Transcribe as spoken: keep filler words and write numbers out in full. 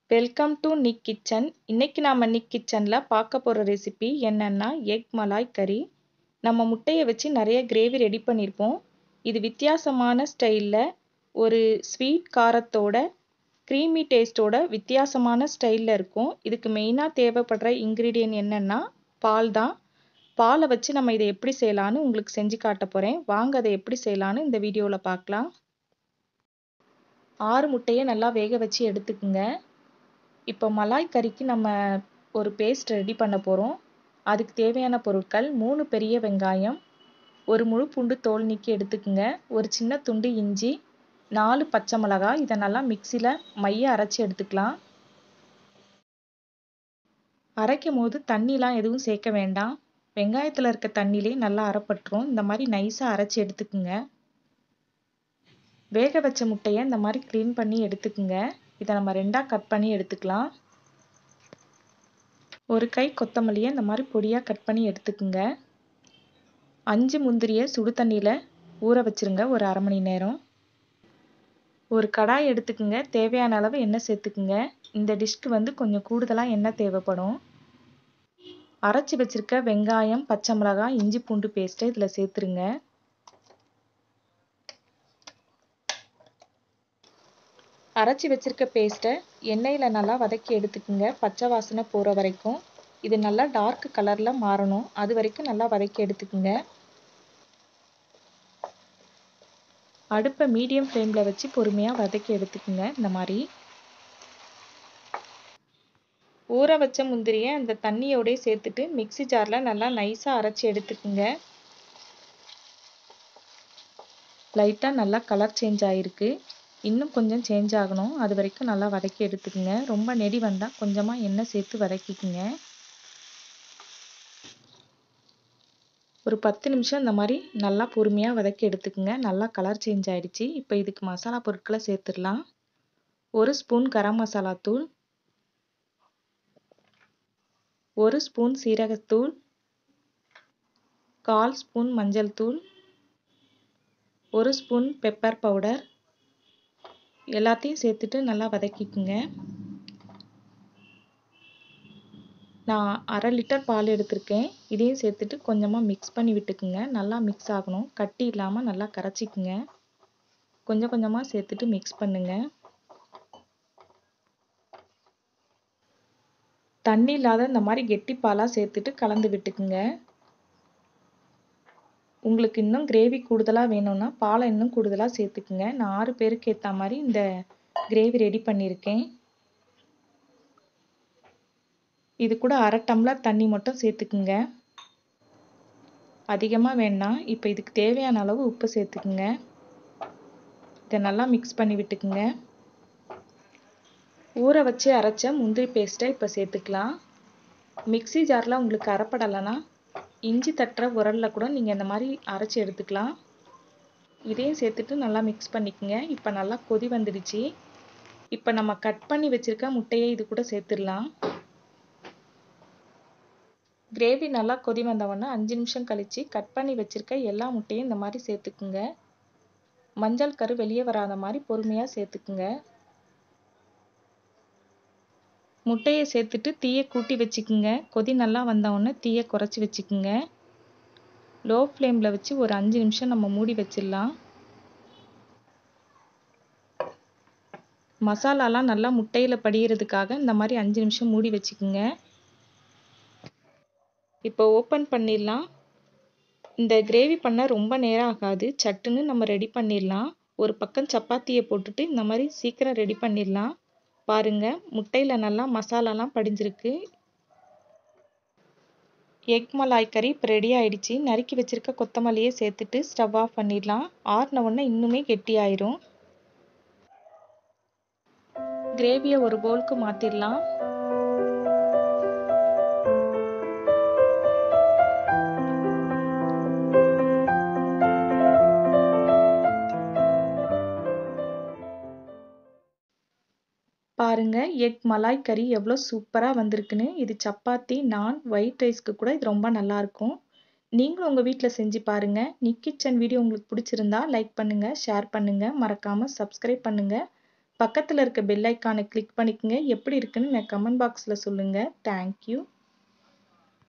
Welcome to Nick kitchen. இன்னைக்கு நாம நிக் கிச்சன்ல பார்க்க போற ரெசிபி என்னன்னா எக் மலாய் கறி. நம்ம முட்டையை வச்சு நிறைய கிரேவி ரெடி பண்ணியிருப்போம். இது வித்தியாசமான ஸ்டைலில் ஒரு ஸ்வீட் காரத்தோட க்ரீமி டேஸ்டோட வித்தியாசமான ஸ்டைலில் இருக்கும். இதுக்கு மெயினாக தேவைப்படுற இன்க்ரீடியன்ட் என்னன்னா பால் தான். பாலை வச்சு நம்ம இதை எப்படி செய்யலான்னு உங்களுக்கு செஞ்சு காட்ட போகிறேன். வாங்க அதை எப்படி செய்யலான்னு இந்த வீடியோவில் பார்க்கலாம். ஆறு முட்டையை நல்லா வேக வச்சு எடுத்துக்குங்க. இப்போ மலாய் கறிக்கு நம்ம ஒரு பேஸ்ட் ரெடி பண்ண போகிறோம். அதுக்கு தேவையான பொருட்கள் மூணு பெரிய வெங்காயம், ஒரு முழு பூண்டு தோல் நீக்கி எடுத்துக்குங்க, ஒரு சின்ன துண்டு இஞ்சி, நாலு பச்சை மிளகாய். இதை நல்லா மிக்சியில் மைய அரைச்சி எடுத்துக்கலாம். அரைக்கும் போது தண்ணிலாம் எதுவும் சேர்க்க வேண்டாம். வெங்காயத்தில் இருக்க தண்ணியிலே நல்லா அரைப்பட்டுரும். இந்த மாதிரி நைஸாக அரைச்சி எடுத்துக்குங்க. வேக வச்ச முட்டையை இந்த மாதிரி க்ளீன் பண்ணி எடுத்துக்குங்க. இதை நம்ம ரெண்டாக கட் பண்ணி எடுத்துக்கலாம். ஒரு கை கொத்தமல்லியை இந்த மாதிரி பொடியாக கட் பண்ணி எடுத்துக்குங்க. அஞ்சு முந்திரியை சுடு தண்ணியில் ஊற வச்சுருங்க ஒரு அரை மணி நேரம். ஒரு கடாய் எடுத்துக்குங்க. தேவையான அளவு எண்ணெய் சேர்த்துக்குங்க. இந்த டிஷ்க்கு வந்து கொஞ்சம் கூடுதலாக எண்ணெய் தேவைப்படும். அரைச்சி வச்சுருக்க வெங்காயம், பச்சை மிளகாய், இஞ்சி பூண்டு பேஸ்ட்டை இதில் சேர்த்துருங்க. அரைச்சி வச்சிருக்க பேஸ்ட்டை எண்ணெயில் நல்லா வதக்கி எடுத்துக்குங்க. பச்சை வாசனை போகிற வரைக்கும். இது நல்லா டார்க் கலரில் மாறணும். அது வரைக்கும் நல்லா வதக்கி எடுத்துக்குங்க. அடுப்பை மீடியம் ஃப்ளேமில் வச்சு பொறுமையாக வதக்கி எடுத்துக்குங்க. இந்த மாதிரி ஊற வச்ச முந்திரியை அந்த தண்ணியோடய சேர்த்துட்டு மிக்சி ஜாரில் நல்லா நைஸாக அரைச்சி எடுத்துக்குங்க. லைட்டாக நல்லா கலர் சேஞ்ச் ஆகிருக்கு. இன்னும் கொஞ்சம் சேஞ்ச் ஆகணும். அது வரைக்கும் நல்லா வதக்கி எடுத்துக்குங்க. ரொம்ப நெடி வந்தால் கொஞ்சமாக எண்ணெய் சேர்த்து வதக்கிக்குங்க. ஒரு பத்து நிமிஷம் இந்த மாதிரி நல்லா பொறுமையாக வதக்கி எடுத்துக்குங்க. நல்லா கலர் சேஞ்ச் ஆகிடுச்சு. இப்போ இதுக்கு மசாலா பொருட்களை சேர்த்துடலாம். ஒரு ஸ்பூன் கரம் மசாலா தூள், ஒரு ஸ்பூன் சீரகத்தூள், கால் ஸ்பூன் மஞ்சள் தூள், ஒரு ஸ்பூன் பெப்பர் பவுடர். எல்லாத்தையும் சேர்த்துட்டு நல்லா வதக்கிக்குங்க. நான் அரை லிட்டர் பால் எடுத்திருக்கேன். இதையும் சேர்த்துட்டு கொஞ்சமாக மிக்ஸ் பண்ணி விட்டுக்குங்க. நல்லா மிக்ஸ் ஆகணும். கட்டி இல்லாமல் நல்லா கரைச்சிக்குங்க. கொஞ்சம் கொஞ்சமாக சேர்த்துட்டு மிக்ஸ் பண்ணுங்க. தண்ணி இல்லாத இந்த மாதிரி கெட்டி பாலாக சேர்த்துட்டு கலந்து விட்டுக்குங்க. உங்களுக்கு இன்னும் கிரேவி கூடுதலாக வேணும்னா பாலை இன்னும் கூடுதலாக சேர்த்துக்குங்க. நான் ஆறு பேருக்கு ஏற்ற மாதிரி இந்த கிரேவி ரெடி பண்ணியிருக்கேன். இது கூட அரை டம்ளர் தண்ணி மட்டும் சேர்த்துக்குங்க. அதிகமாக வேண்டாம். இப்போ இதுக்கு தேவையான அளவு உப்பு சேர்த்துக்குங்க. இதை நல்லா மிக்ஸ் பண்ணி விட்டுக்குங்க. ஊற வச்சு அரைச்ச முந்திரி பேஸ்ட்டை இப்போ சேர்த்துக்கலாம். மிக்சி ஜாரில் உங்களுக்கு அரைப்படலைன்னா இஞ்சி தட்டுற உரலில் கூட நீங்கள் இந்த மாதிரி அரைச்சி எடுத்துக்கலாம். இதையும் சேர்த்துட்டு நல்லா மிக்ஸ் பண்ணிக்கோங்க. இப்போ நல்லா கொதி வந்துடுச்சு. இப்போ நம்ம கட் பண்ணி வச்சுருக்க முட்டையை இது கூட சேர்த்துடலாம். கிரேவி நல்லா கொதி வந்தவொடனே அஞ்சு நிமிஷம் கழித்து கட் பண்ணி வச்சுருக்க எல்லா முட்டையும் இந்த மாதிரி சேர்த்துக்குங்க. மஞ்சள் கரு வெளியே வராத மாதிரி பொறுமையாக சேர்த்துக்குங்க. முட்டையை சேர்த்துட்டு தீயை கூட்டி வச்சுக்குங்க. கொதி நல்லா வந்தவொடனே தீயை குறைச்சி வச்சுக்குங்க. லோ ஃப்ளேமில் வச்சு ஒரு அஞ்சு நிமிஷம் நம்ம மூடி வச்சிடலாம். மசாலாலாம் நல்லா முட்டையில் படிகிறதுக்காக இந்த மாதிரி அஞ்சு நிமிஷம் மூடி வச்சுக்குங்க. இப்போ ஓப்பன் பண்ணிடலாம். இந்த கிரேவி பண்ண ரொம்ப நேரம் ஆகாது. சட்டுன்னு நம்ம ரெடி பண்ணிடலாம். ஒரு பக்கம் சப்பாத்தியை போட்டுட்டு இந்த மாதிரி சீக்கிரம் ரெடி பண்ணிடலாம். பாருங்கள், முட்டையில் நல்லா மசாலாலாம் படிஞ்சிருக்கு. எக் மலாய் கறி இப்போ ரெடி ஆகிடுச்சு. நறுக்கி வச்சுருக்க கொத்தமல்லியை சேர்த்துட்டு ஸ்டவ் ஆஃப் பண்ணிடலாம். ஆறின உடனே இன்னுமே கெட்டி ஆயிரும். கிரேவியை ஒரு பவுலுக்கு மாற்றிடலாம். பாருங்க, எக் மலாய் கறி எவ்வளோ சூப்பராக வந்திருக்குன்னு. இது சப்பாத்தி, நான், ஒயிட் ரைஸ்க்கு கூட இது ரொம்ப நல்லாயிருக்கும். நீங்களும் உங்கள் வீட்டில் செஞ்சு பாருங்கள். நிக் கிச்சன் வீடியோ உங்களுக்கு பிடிச்சிருந்தா லைக் பண்ணுங்கள், ஷேர் பண்ணுங்கள், மறக்காமல் சப்ஸ்கிரைப் பண்ணுங்கள். பக்கத்துல இருக்க பெல் ஐகானை கிளிக் பண்ணிக்கங்க. எப்படி இருக்குன்னு நான் கமெண்ட் பாக்ஸ்ல சொல்லுங்க. Thank you.